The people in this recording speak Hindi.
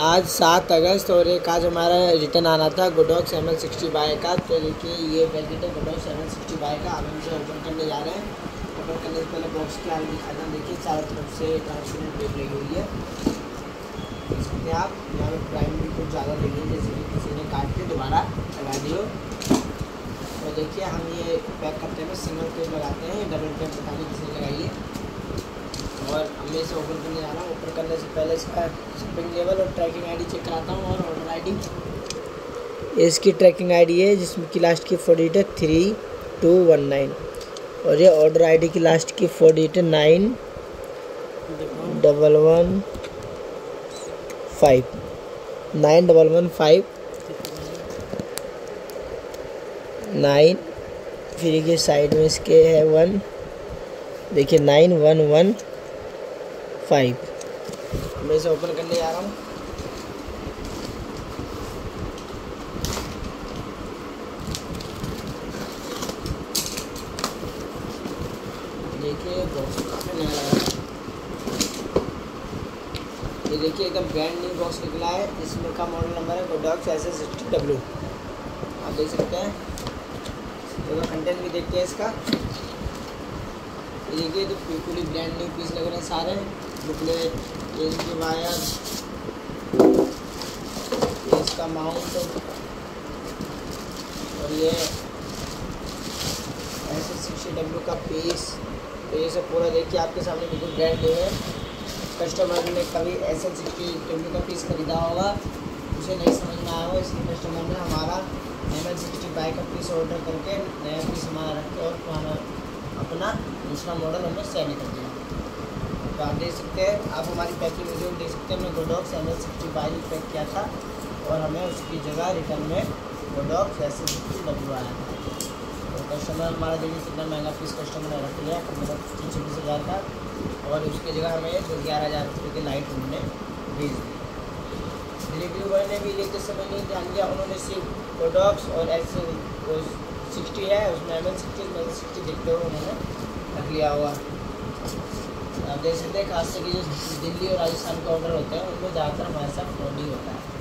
आज 7 अगस्त और एक आज हमारा रिटर्न आना था गोडॉक्स ML60 का। तो देखिए ये पैकेट है गोडॉक्स ML60 का। अब हम इसे ओपन करने जा रहे हैं। ओपन करने से पहले बॉक्स के आगे दिखाता हूँ। देखिए चारों तरफ से ट्रांसपेरेंट टेप लगी हुई है, देख सकते हैं आप। यहाँ पर प्राइम भी कुछ ज़्यादा लगी है, जैसे कि किसी ने काट के दोबारा लगा दी हो। तो देखिए हम ये पैक करते हैं, सिंगल टेप लगाते हैं, डबल टेप बता के किसी ने लगाई है। और मैं इसे ओपन करने जा रहा हूँ। ओपन करने से पहले इसका शिपिंग लेवल और ट्रैकिंग आईडी चेक कराता हूँ। और ऑर्डर आईडी इसकी ट्रैकिंग आईडी है, जिसमें की लास्ट की 4 डिजिट है 3219 और ये ऑर्डर आईडी की लास्ट की 4 डिजिट है 9115 9। फिर ये साइड में इसके है 1, देखिए 9115। मैं इसे ओपन करने जा रहा हूँ। देखिए बॉक्स काफ़ी नया लगा है। ये देखिए एकदम ब्रांड न्यू बॉक्स निकला है। इसमें का मॉडल नंबर है गोडॉक्स SS60W। आप देख सकते हैं। तो कंटेंट भी देखते हैं इसका। ये देखिए तो बिल्कुल ही ब्रांड न्यू पीस लग रहे हैं सारे। बुकलेट, इनकी वायर, इसका माउंट और ये SS60W का पीस। तो ये सब पूरा देखिए आपके सामने बिल्कुल ब्रांड न्यू है। कस्टमर ने कभी SS60W का पीस खरीदा होगा, उसे नहीं समझ में आया हो, इसलिए कस्टमर ने हमारा ML60 का पीस ऑर्डर करके नया पीस हमारा रख के और पुराना अपना दूसरा मॉडल हमें सेल कर दिया। तो आप देख सकते हैं, आप हमारी पैकिंग वीडियो में देख सकते हैं। हमने गोडॉक्स ML60 पैक किया था और हमें उसकी जगह रिटर्न में गोडॉक्स SS60W आया था। तो कस्टमर हमारा देखिए कितना महंगा पीस कस्टमर ने रख लिया, मतलब 25,000 का, और उसकी जगह हमें 11,000 रुपये की लाइट उन्होंने भेज दी। डिलीवरी बॉय ने भी लेते समय नहीं ध्यान दिया, उन्होंने सिर्फ गोडॉक्स और SS60 है उसमें ML60 देखते हुए उन्होंने रख लिया हुआ। आप देख सकते हैं खास करके जो दिल्ली और राजस्थान के ऑर्डर होते हैं उनमें ज़्यादातर हमारे साथ फ्रॉड ही होता है।